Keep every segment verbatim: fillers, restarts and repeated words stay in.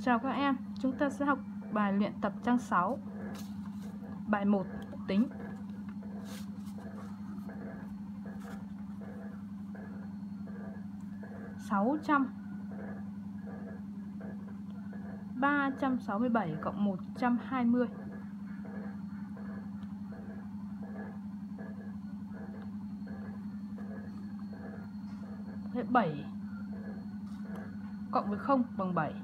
Chào các em, chúng ta sẽ học bài luyện tập trang sáu. Bài một, tính. sáu trăm ba trăm sáu mươi bảy cộng một trăm hai mươi. Thế bảy cộng với không bằng bảy.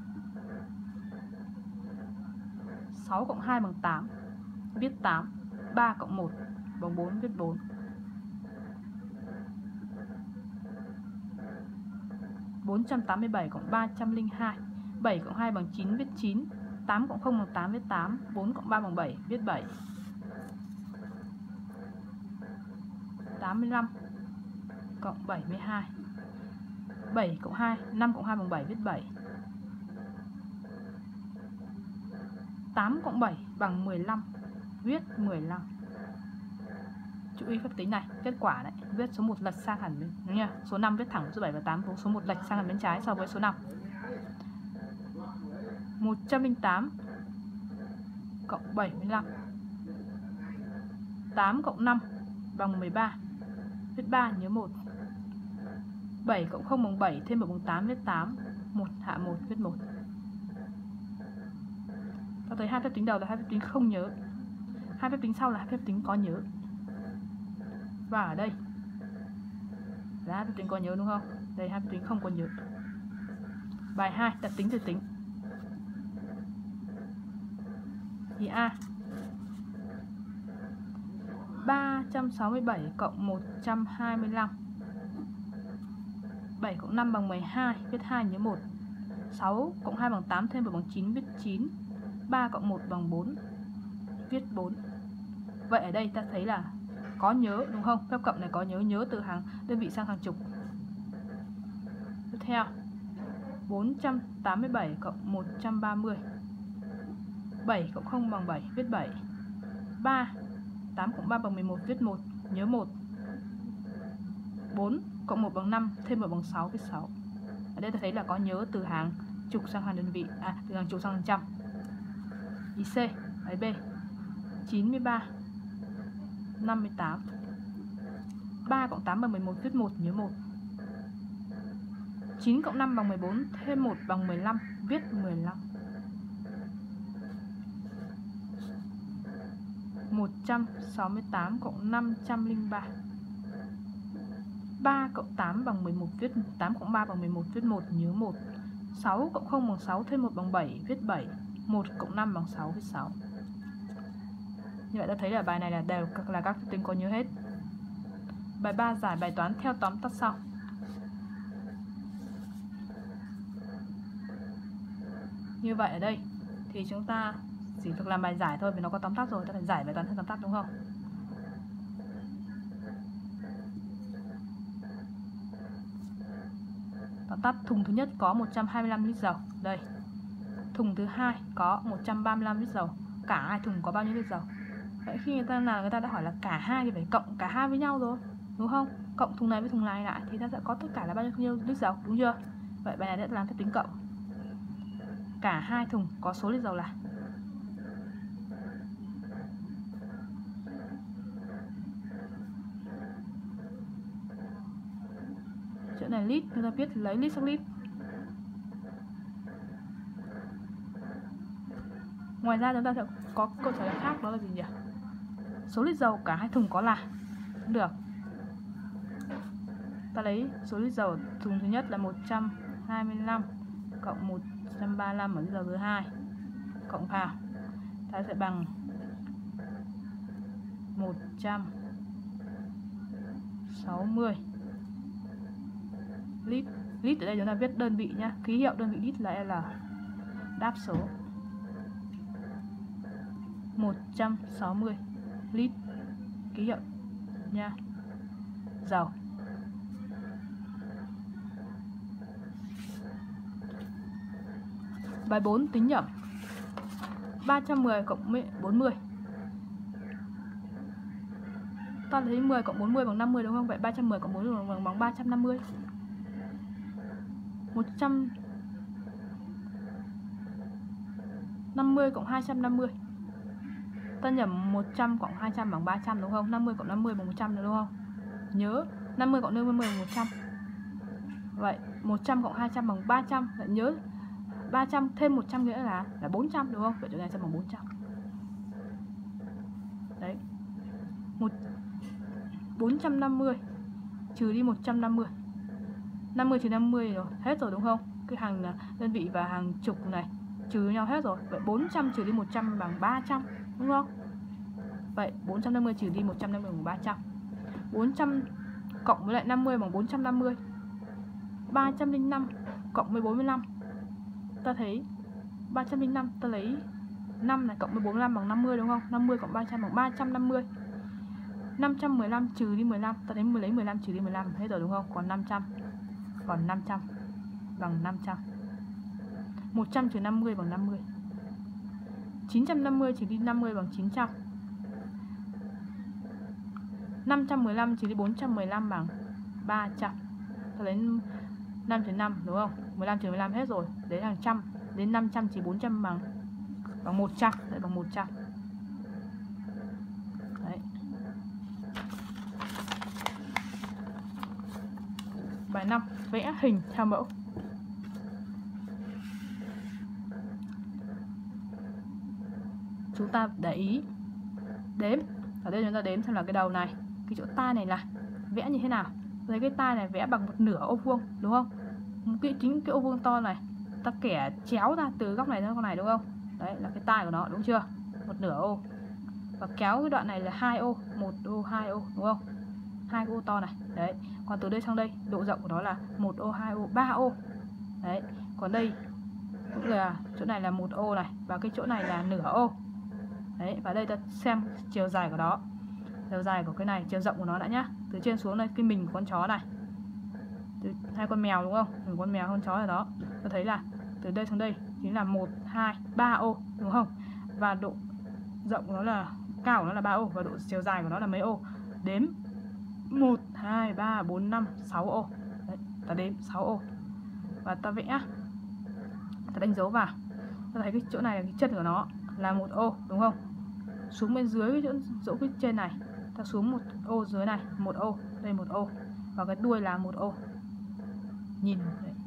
sáu cộng hai bằng tám, viết tám. ba cộng một bằng bốn, viết bốn. bốn trăm tám mươi bảy cộng ba trăm lẻ hai. bảy cộng hai bằng chín, viết chín. tám cộng không bằng tám, viết tám. bốn cộng ba bằng bảy, viết bảy. tám mươi lăm cộng bảy mươi hai. bảy cộng hai, năm cộng hai bằng bảy, viết bảy. tám cộng bảy bằng mười lăm, viết mười lăm. Chú ý phép tính này, kết quả đấy, viết số một lệch sang hẳn bên nha. Số năm viết thẳng số bảy và tám, số một lệch sang hẳn bên trái so với số năm. một trăm lẻ tám cộng bảy mươi lăm. tám cộng năm bằng mười ba, viết ba, nhớ một. bảy cộng không bằng bảy, thêm một bằng tám, viết tám. một hạ một, viết một. Ta thấy hai phép tính đầu là hai phép tính không nhớ, hai phép tính sau là hai phép tính có nhớ. Và ở đây là hai phép tính có nhớ, đúng không? Đây hai phép tính không có nhớ. Bài hai, đặt tính từ tính. Thì A, ba trăm sáu mươi bảy cộng một trăm hai mươi lăm. bảy cộng năm bằng mười hai, viết hai, nhớ một. sáu cộng hai bằng tám, thêm một bằng chín, viết chín. ba cộng một bằng bốn, viết bốn. Vậy ở đây ta thấy là có nhớ, đúng không? Phép cộng này có nhớ, nhớ từ hàng đơn vị sang hàng chục. Tiếp theo, bốn trăm tám mươi bảy cộng một trăm ba mươi. bảy cộng không bằng bảy, viết bảy. ba, tám cộng ba bằng mười một, viết một, nhớ một. bốn cộng một bằng năm, thêm một bằng sáu, viết sáu. Ở đây ta thấy là có nhớ từ hàng chục sang hàng đơn vị, à từ hàng chục sang hàng trăm. Ý C, ý B. chín mươi ba, năm mươi tám. ba cộng tám bằng mười một, viết một, nhớ một. chín cộng năm bằng mười bốn, thêm một bằng mười lăm, viết mười lăm. một trăm sáu mươi tám cộng năm trăm lẻ ba. ba cộng tám bằng mười một, viết tám cộng ba bằng mười một, viết một, nhớ một. sáu cộng không bằng sáu, thêm một bằng bảy, viết bảy. một cộng năm bằng sáu, viết sáu. Như vậy ta thấy là bài này là đều là các phép tính có nhớ hết. Bài ba, giải bài toán theo tóm tắt sau. Như vậy ở đây thì chúng ta chỉ việc làm bài giải thôi, vì nó có tóm tắt rồi, ta phải giải bài toán theo tóm tắt, đúng không? Tóm tắt, thùng thứ nhất có một trăm hai mươi lăm lít dầu. Đây. Thùng thứ hai có một trăm ba mươi lăm lít dầu. Cả hai thùng có bao nhiêu lít dầu? Vậy khi người ta nào người ta đã hỏi là cả hai thì phải cộng cả hai với nhau rồi, đúng không? Cộng thùng này với thùng này lại thì ta sẽ có tất cả là bao nhiêu lít dầu, đúng chưa? Vậy bài này sẽ làm phép tính cộng. Cả hai thùng có số lít dầu là chỗ này lít, chúng ta viết lấy lít sang lít. Ngoài ra chúng ta sẽ có câu trả lời khác, đó là gì nhỉ? Số lít dầu cả hai thùng có là cũng được. Ta lấy số lít dầu thùng thứ nhất là một trăm hai mươi lăm cộng một trăm ba mươi lăm ở lít dầu thứ hai, cộng vào ta sẽ bằng một trăm sáu mươi lít. Lít ở đây chúng ta viết đơn vị nhá, ký hiệu đơn vị lít là L. Đáp số một trăm sáu mươi lít, ký hiệu nha, dầu. Bài bốn, tính nhẩm. ba trăm mười cộng bốn mươi. Ta thấy mười cộng bốn mươi bằng năm mươi, đúng không? Vậy ba trăm mười cộng bốn mươi bằng, bằng ba trăm năm mươi. một trăm năm mươi cộng hai trăm năm mươi. Ta nhẩm một trăm cộng hai trăm bằng ba trăm đúng không? năm mươi cộng năm mươi bằng một trăm nữa đúng không? Nhớ năm mươi cộng năm mươi bằng một trăm. Vậy một trăm cộng hai trăm bằng ba trăm. Lại nhớ ba trăm thêm một trăm nữa là là bốn trăm đúng không? Vậy chỗ này sẽ bằng bốn trăm. Đấy. Một bốn trăm năm mươi trừ đi một trăm năm mươi. năm mươi trừ năm mươi rồi, hết rồi đúng không? Cái hàng đơn vị và hàng chục này trừ nhau hết rồi. Vậy bốn trăm trừ đi một trăm bằng ba trăm đúng không? Vậy bốn trăm năm mươi trừ đi một trăm năm mươi bằng ba trăm. bốn trăm cộng với lại năm mươi bằng bốn trăm năm mươi. ba trăm lẻ năm cộng với bốn mươi lăm. Ta thấy ba trăm lẻ năm ta lấy năm này cộng với bốn mươi lăm bằng năm mươi đúng không? năm mươi cộng ba trăm bằng ba trăm năm mươi. năm trăm mười lăm trừ đi mười lăm, ta thấy lấy mười lăm trừ đi mười lăm hết rồi đúng không? Còn năm trăm. Còn năm trăm bằng năm trăm. một trăm trừ năm mươi bằng năm mươi. chín trăm năm mươi trừ đi năm mươi bằng chín trăm. năm trăm mười lăm trừ đi bốn trăm mười lăm bằng ba trăm. Ta lấy năm trừ năm đúng không? mười lăm trừ mười lăm hết rồi. Đến hàng trăm. Đến năm trăm trừ bốn trăm bằng bằng một trăm. Đấy bằng một trăm. Đấy. Bài năm. Vẽ hình theo mẫu. Chúng ta để ý đếm. Ở đây chúng ta đếm xem là cái đầu này, cái chỗ tai này là vẽ như thế nào. Thấy cái tai này vẽ bằng một nửa ô vuông đúng không? Cái chính cái ô vuông to này ta kẻ chéo ra từ góc này đến góc này đúng không? Đấy là cái tai của nó đúng chưa? Một nửa ô. Và kéo cái đoạn này là hai ô, một ô, hai ô đúng không? Hai ô to này. Đấy. Còn từ đây sang đây, độ rộng của nó là một ô, hai ô, ba ô. Đấy. Còn đây cũng là chỗ này là một ô này và cái chỗ này là nửa ô. Đấy, và đây ta xem chiều dài của nó. Chiều dài của cái này, chiều rộng của nó đã nhá. Từ trên xuống đây cái mình của con chó này. Từ hai con mèo đúng không? Mình con mèo con chó ở đó. Ta thấy là từ đây xuống đây chính là một, hai, ba ô đúng không? Và độ rộng của nó là cao của nó là ba ô và độ chiều dài của nó là mấy ô? Đếm một, hai, ba, bốn, năm, sáu ô. Đấy, ta đếm sáu ô. Và ta vẽ. Ta đánh dấu vào. Ta thấy cái chỗ này là cái chân của nó là một ô đúng không? Xuống bên dưới cái chỗ chỗ cái trên này, ta xuống một ô dưới này, một ô, đây một ô và cái đuôi là một ô. Nhìn đấy,